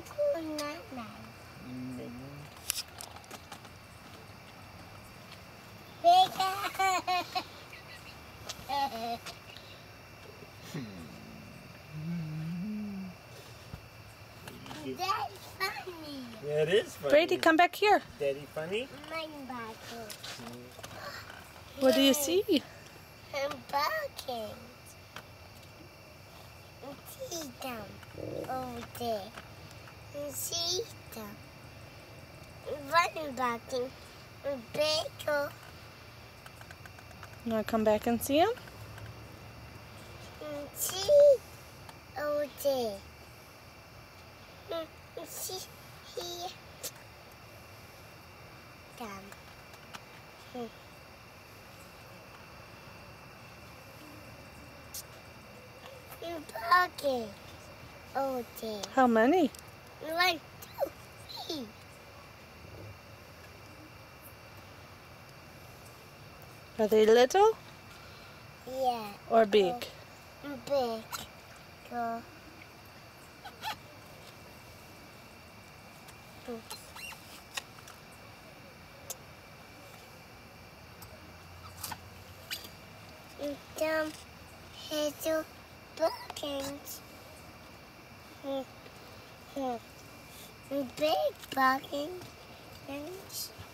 Daddy funny. Yeah, it is funny. Brady, come back here. Daddy funny? What do you see? I'm barking. See them over there. See them. Running barking. Bagel. You want to come back and see him? See over there. See here. Them. Barking over there. How many? 1, 2, 3. Are they little Yeah. or big? Big. Go. Some little buckets. Big buckets.